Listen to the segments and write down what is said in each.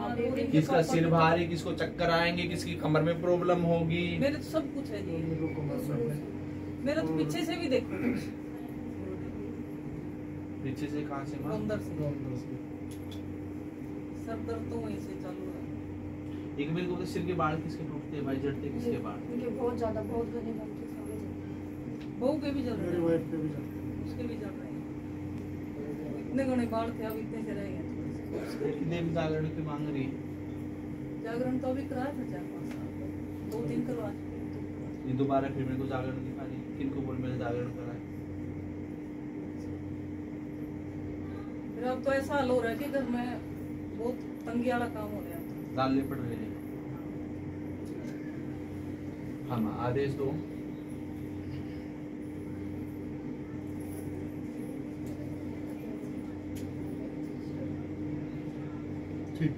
किसका सिर भारी, किसको चक्कर आएंगे, किसकी कमर में प्रॉब्लम होगी। मेरे तो सब कुछ है जी। मेरा तो पीछे से भी देखो, पीछे से कहाँ से? अंदर से सर दर्द तो वहीं से चालू है। एक मेरे को सिर के बाल किसके टूटते हैं भाई, जड़ते किसके बाल? बहुत ज्यादा, बहुत घने बनते हैं। बहू के भी जल रहे हैं, उसके भी जल रहे हैं। इतने घने बाल थे, अब इतने से रह गए। कितने भी जागरण की मांग रही है? जागरण तो अभी कराया था 4-5 साल, 2-3 करवा चुके। ये दोबारा फिर मेरे को जागरण दिखा रही है। किनको बोल मेरे जागरण कराए? फिर अब तो ऐसा हाल हो रहा है कि घर में बहुत तंगी वाला काम हो रहा है। डालने पड़ रहे हैं। हाँ, आदेश दो। ठीक।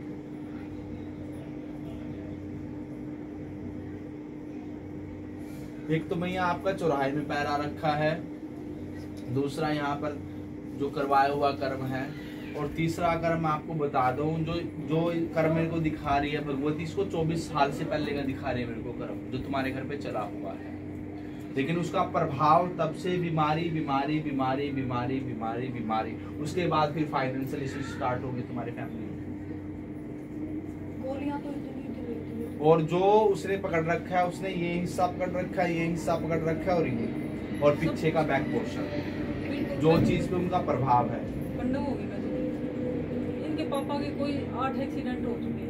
एक तो भैया आपका चौराहे में पैर आ रखा है, दूसरा यहाँ पर जो करवाया हुआ कर्म है, और तीसरा कर्म आपको बता दूं, जो कर्म मेरे को दिखा रही है भगवती, इसको 24 साल से पहले का दिखा रही है मेरे को कर्म, जो तुम्हारे घर पे चला हुआ है। लेकिन उसका प्रभाव तब से बीमारी बीमारी बीमारी बीमारी बीमारी बीमारी, उसके बाद फिर फाइनेंशियल इश्यू स्टार्ट हो गए तुम्हारे फैमिली में। गोलियां तो इतनी और जो उसने पकड़ रखा है, उसने ये हिस्सा पकड़ रखा है, ये हिस्सा पकड़ रखा है, और पीछे का बैक पोर्शन, जो चीज पे उनका प्रभाव है। कंडम होगी मैं तो। इनके पापा के कोई 8 एक्सीडेंट हो चुके हैं।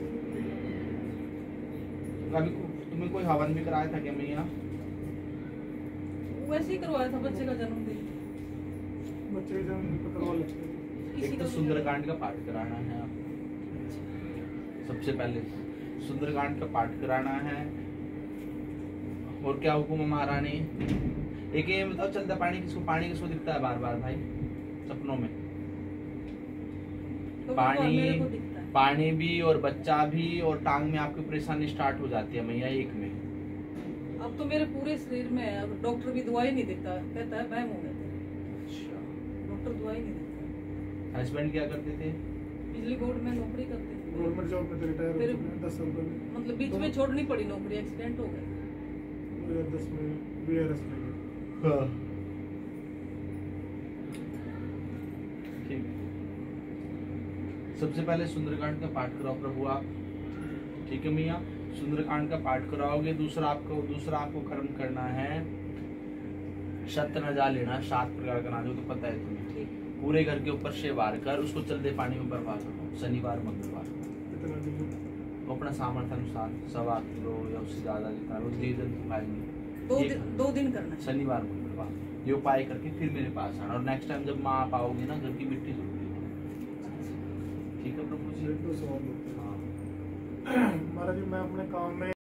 अभी तुम्हें कोई हवन भी कराया था क्या मैया? वैसे ही करवाया था बच्चे का जन्मदिन। बच्चे का जन्मदिन करवा लेते। एक तो सुंदरकांड का पाठ कराना है आपको, सबसे पहले सुंदरकांड का पाठ कराना है। और क्या हुक्म है महारानी? एक ये बताओ, चलता पानी किसको दिखता है बार बार भाई सपनों में? तो पानी भी और बच्चा भी, और टांग में आपकी परेशानी स्टार्ट हो जाती है मैया एक में। अब तो मेरे पूरे शरीर में है, अब डॉक्टर भी दवाई नहीं देता, कहता है बैम हो गया। अच्छा, डॉक्टर दवाई नहीं देता। हस्बैंड क्या करते थे? बिजली बोर्ड में नौकरी करते थे। गवर्नमेंट जॉब में रिटायर हो फिर चुके हैं 10 साल पहले। मतलब बीच में छोड़नी पड़ी नौकरी, एक्सीडेंट हो गया। 2010 में वीआरएस में। हाँ। ठीक। सबसे पहले सुंदरकांड का पाठ कराओ प्रभु आप, ठीक है मैया? सुंदरकांड का पाठ कराओगे। दूसरा आपको कर्म करना है, शत न जा लेना, 7 प्रकार का नाजो तो पता है तुम्हें। पूरे घर के ऊपर से वार कर, उसको चलते पानी में बर्बाद करो, शनिवार मंगलवार। तो अपना सामर्थ्य अनुसार 1.25 किलो या उससे ज्यादा जितना रोज दिन खाएंगे। 2 दिन करना है, शनिवार मंगलवार ये उपाय करके फिर मेरे पास आना। और नेक्स्ट टाइम जब माँ आप आओगे ना, घर की मिट्टी जरूर लेना, ठीक है प्रभु जी? तो सवाल होते हैं। हाँ महाराज जी, मैं अपने काम में